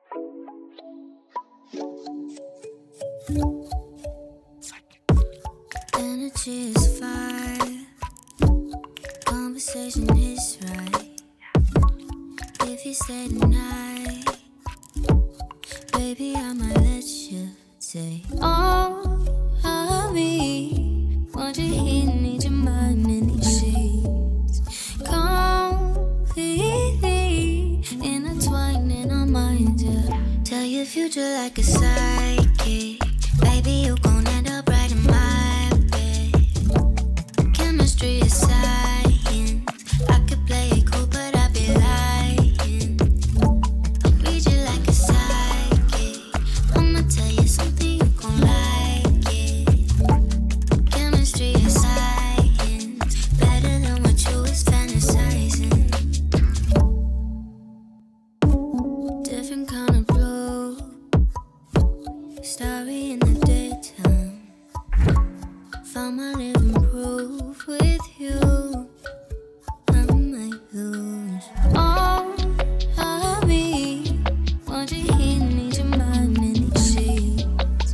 Energy is fire, conversation is right. If you stay tonight, baby, I might let you say all of me. Want you here, need your mind in these sheets, completely intertwined in our minds, yeah. Tell your future like a psychic, baby, you gon' end up right in my bed. Chemistry is science, I could play it cool, but I'd be lying. I'll read you like a psychic, I'ma tell you something you gon' like it. Chemistry is science, better than what you was fantasizing. Different kind of blue, starry in the daytime. Found my living proof with you. I might lose all of me. Want you here, need your mind in these sheets,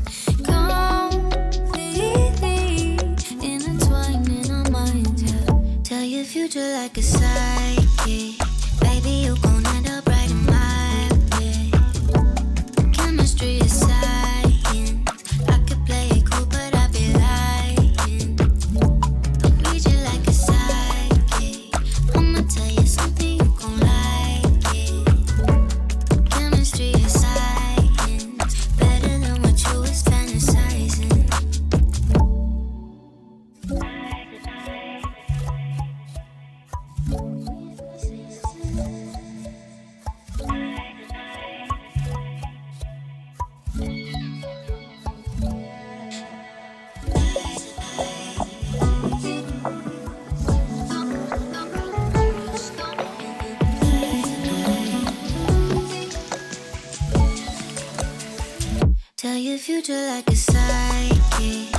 completely intertwined in our minds, yeah. Tell your future like a psychic, baby, you gon' end up right in my bed. Chemistry is science, I could play it cool, but I'd be lying. I'll read you like a psychic, I'ma tell you something you gon' like it. Chemistry is science, better than what you was fantasizing. Tell your future like a psychic,